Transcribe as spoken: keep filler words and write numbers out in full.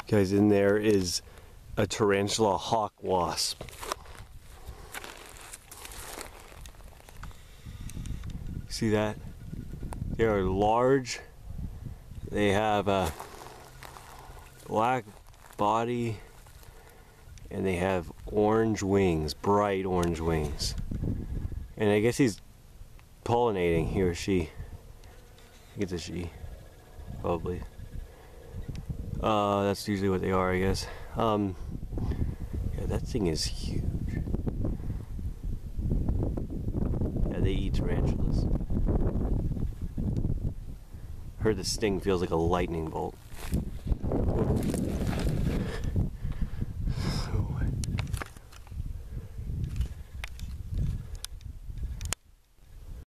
Guys, in there is a tarantula hawk wasp. See that? They are large. They have a black body and they have orange wings, bright orange wings. And I guess he's pollinating, he or she. I think it's a she, probably. Uh, that's usually what they are, I guess. Um, yeah, that thing is huge. Yeah, they eat tarantulas. Heard the sting feels like a lightning bolt.